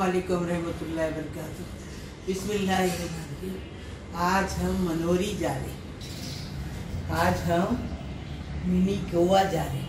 अस्सलामुअलैकुम रहमतुल्लाहि वबरकातुहू। बिस्मिल्लाहिर्रहमानिर्रहीम। आज हम मनोरी जा रहे हैं। आज हम मिनी गोवा जा रहे हैं।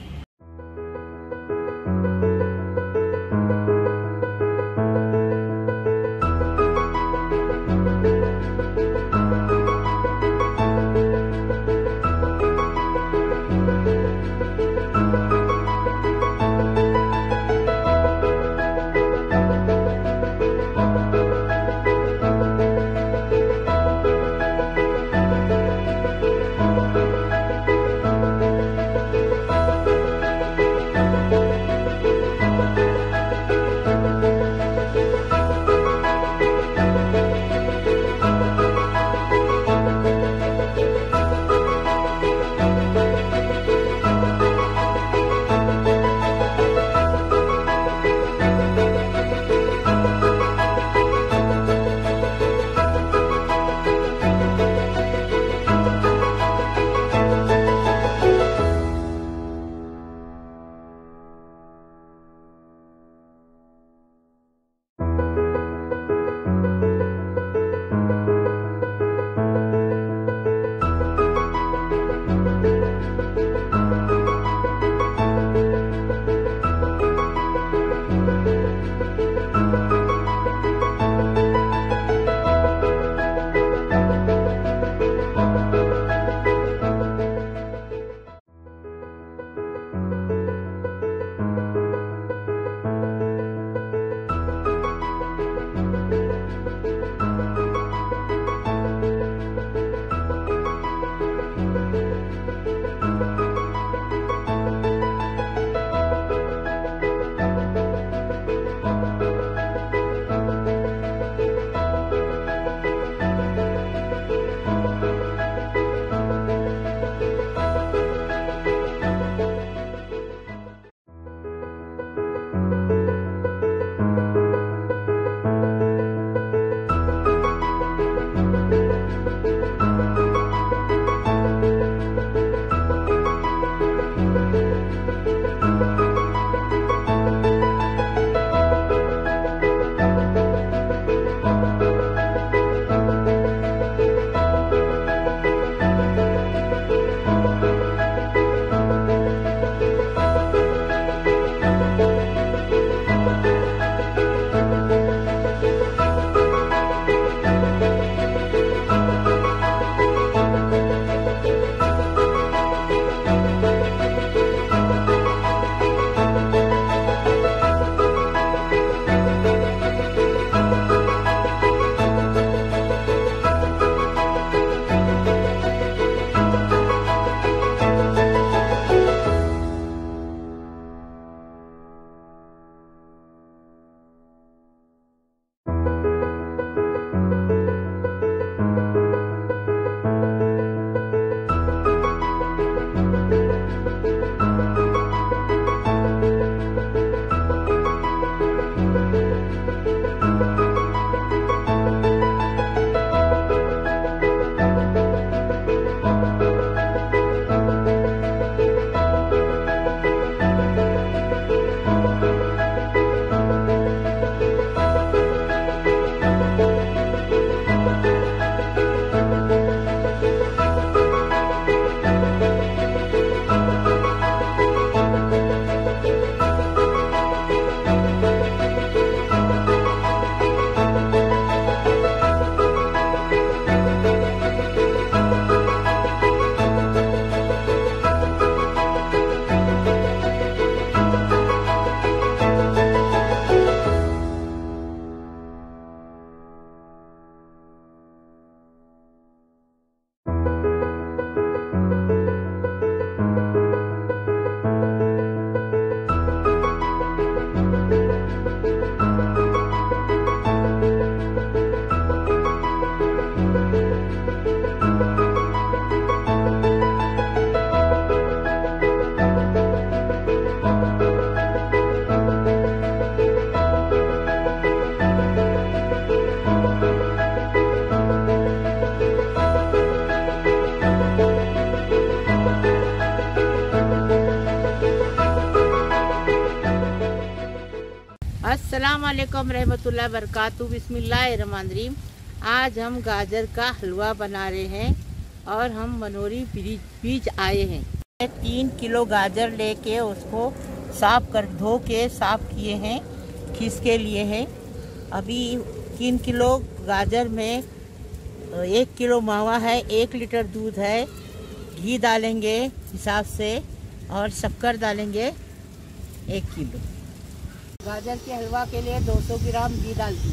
अस्सलामुअलैकुम रहमतुल्लाहि बरकातुहू। बिस्मिल्लाहिर्रहमानिर्रहीम। आज हम गाजर का हलवा बना रहे हैं और हम मनोरी बीच आए हैं। 3 किलो गाजर लेके उसको धो के साफ किए हैं, खीस के लिए हैं। अभी 3 किलो गाजर में 1 किलो मावा है, 1 लीटर दूध है, घी डालेंगे हिसाब से और शक्कर डालेंगे 1 किलो। गाजर के हलवा के लिए 200 ग्राम घी डाल दी।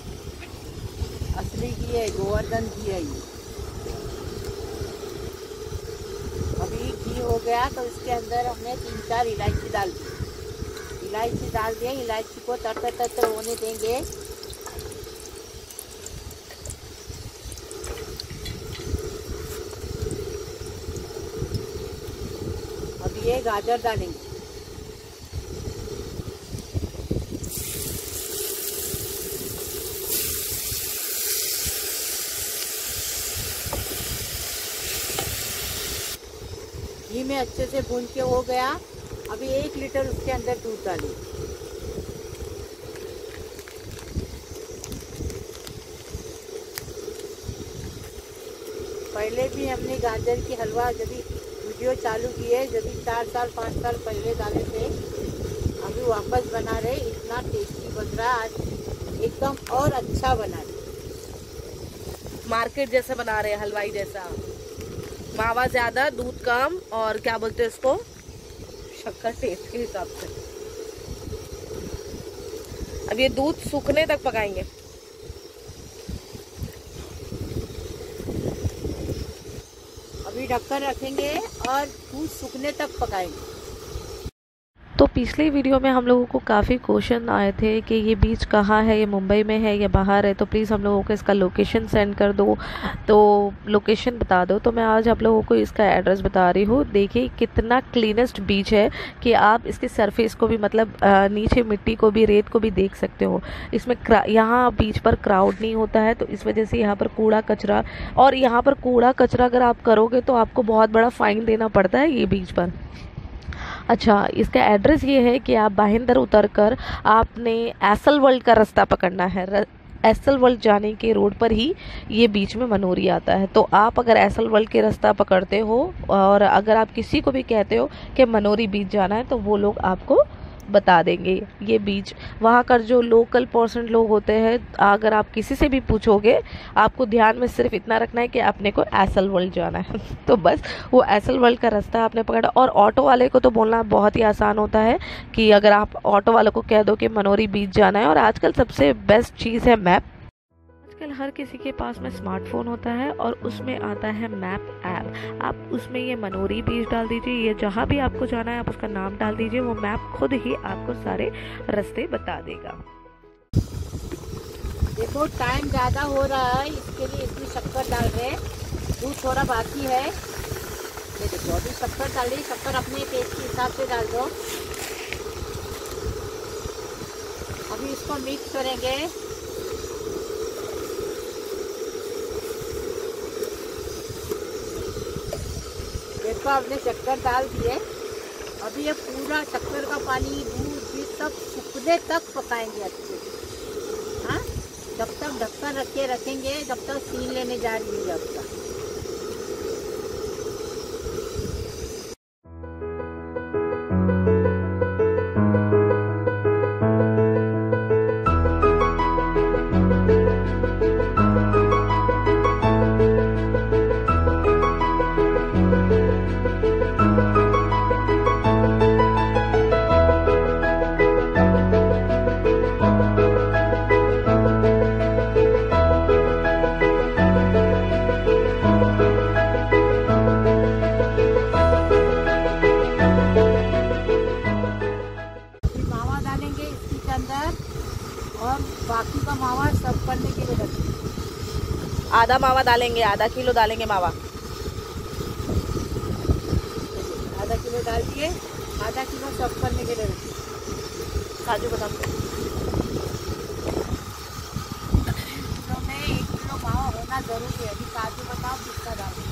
असली घी है, गोवर्धन घी है ये। अभी घी हो गया तो इसके अंदर हमने 3-4 इलायची डाल दी। इलायची डाल दिए, इलायची को तर होने देंगे। अब ये गाजर डालेंगे। घी में अच्छे से भून के हो गया। अभी 1 लीटर उसके अंदर दूध डालें। पहले भी हमने गाजर की हलवा जब वीडियो चालू किए, जब 4 साल 5 साल पहले डाले थे, अभी वापस बना रहे। इतना टेस्टी बन रहा है आज, एकदम और अच्छा बना रहे। मार्केट जैसा बना रहे हैं, हलवाई जैसा। मावा ज्यादा, दूध कम, और क्या बोलते हैं इसको, शक्कर टेस्ट के हिसाब से। अब ये दूध सूखने तक पकाएंगे। अभी ढक्कन रखेंगे और दूध सूखने तक पकाएंगे। तो पिछले वीडियो में हम लोगों को काफ़ी क्वेश्चन आए थे कि ये बीच कहाँ है, ये मुंबई में है या बाहर है, तो प्लीज़ हम लोगों को इसका लोकेशन सेंड कर दो, तो लोकेशन बता दो। तो मैं आज आप लोगों को इसका एड्रेस बता रही हूँ। देखिए कितना क्लीनेस्ट बीच है कि आप इसके सरफेस को भी, मतलब नीचे मिट्टी को भी, रेत को भी देख सकते हो। इसमें यहाँ बीच पर क्राउड नहीं होता है, तो इस वजह से यहाँ पर कूड़ा कचरा, और यहाँ पर कूड़ा कचरा अगर आप करोगे तो आपको बहुत बड़ा फ़ाइन देना पड़ता है ये बीच पर। अच्छा, इसका एड्रेस ये है कि आप भाईंदर उतरकर आपने एसल वर्ल्ड का रास्ता पकड़ना है। एसल वर्ल्ड जाने के रोड पर ही ये बीच में मनोरी आता है। तो आप अगर एसल वर्ल्ड के रास्ता पकड़ते हो और अगर आप किसी को भी कहते हो कि मनोरी बीच जाना है, तो वो लोग आपको बता देंगे ये बीच। वहाँ का जो लोकल पर्सन लोग होते हैं, अगर आप किसी से भी पूछोगे, आपको ध्यान में सिर्फ इतना रखना है कि आपने को एसल वर्ल्ड जाना है। तो बस वो एसल वर्ल्ड का रास्ता आपने पकड़ा। और ऑटो वाले को तो बोलना बहुत ही आसान होता है कि अगर आप ऑटो वालों को कह दो कि मनोरी बीच जाना है। और आजकल सबसे बेस्ट चीज़ है मैप। आजकल हर किसी के पास में स्मार्टफोन होता है और उसमें आता है मैप ऐप। आप उसमें ये मनोरी बीच डाल दीजिए, ये जहाँ भी आपको जाना है आप उसका नाम डाल दीजिए, वो मैप खुद ही आपको सारे रास्ते बता देगा। देखो टाइम ज़्यादा हो रहा है, इसके लिए इसमें शक्कर डाल रहे हैं। दूध थोड़ा बाकी है, ये देखो अभी शक्कर डाल रही। शक्कर अपने टेस्ट के हिसाब से डाल दो। अभी इसको मिक्स करेंगे। देखो आपने शक्कर डाल दिए। अभी ये पूरा शक्कर का पानी, दूध भी सब सूखने तक पकाएंगे अच्छे से। हाँ, जब तक ढक्कन रखेंगे, जब तक सीन लेने जा रही है जब तक। और बाकी का मावा सर्व करने के लिए रखें। आधा मावा डालेंगे, आधा किलो डालेंगे मावा। आधा किलो डाल दिए, आधा किलो सर्व करने के लिए रखें। काजू बादाम तो में 1 किलो मावा होना जरूरी है। अभी काजू बादाम कितना डालें।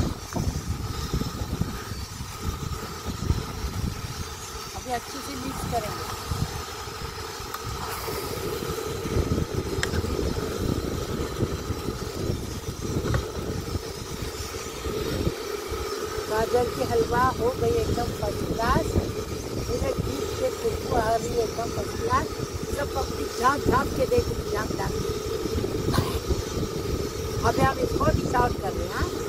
अभी अच्छे से मिक्स करेंगे। गाजर की हलवा हो गई एकदम फर्स्ट क्लास। मेरे बीच से खुशबू आ रही है एकदम फर्स्ट क्लास। सब पब्लिक झाँक झाँक के देख रही, झाँक झाँक के। अभी हम इसको डिश आउट कर रहे हैं।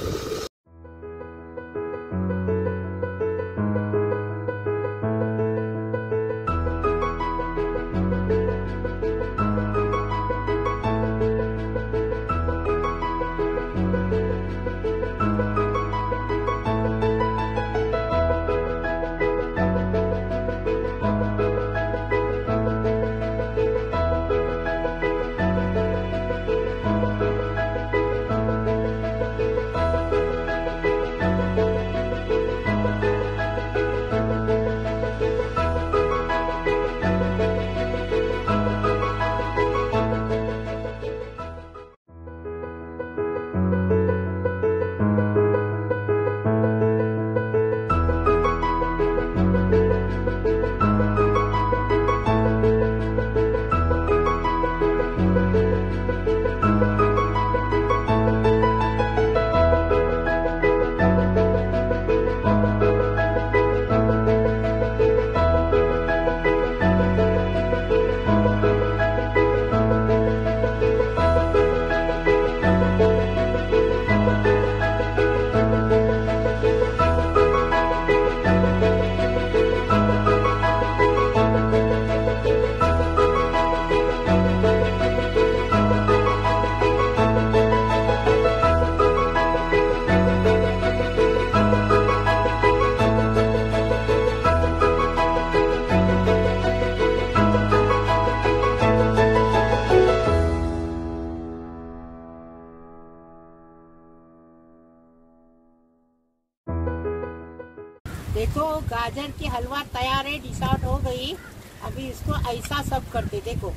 देखो गाजर की हलवा तैयार है, डिश आउट हो गई। अभी इसको ऐसा सब करते, देखो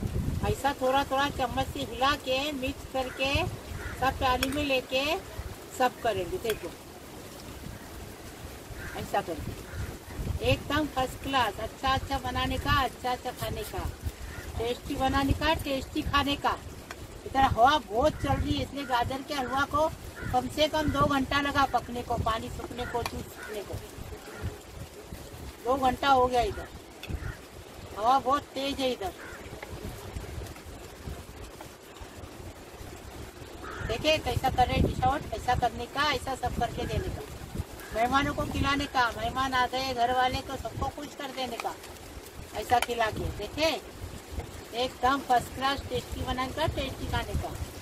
ऐसा थोड़ा थोड़ा चम्मच से हिला के मिक्स करके सब प्याली में लेके सब करेंगे। देखो ऐसा करके एकदम फर्स्ट क्लास। अच्छा अच्छा बनाने का, अच्छा अच्छा खाने का, टेस्टी बनाने का, टेस्टी खाने का। इधर हवा बहुत चल रही है, इसलिए गाजर के हलवा को कम से कम 2 घंटा लगा पकने को, पानी सूखने को, दूध सूखने को। 2 घंटा हो गया। इधर हवा बहुत तेज है। इधर देखिए कैसा कर रहे डिश आउट, ऐसा करने का, ऐसा सब करके देने का, मेहमानों को खिलाने का। मेहमान आ गए घर वाले तो सबको खुश कर देने का, ऐसा खिला के। देखे एकदम फर्स्ट क्लास टेस्टी बनाने का, टेस्टी खाने का।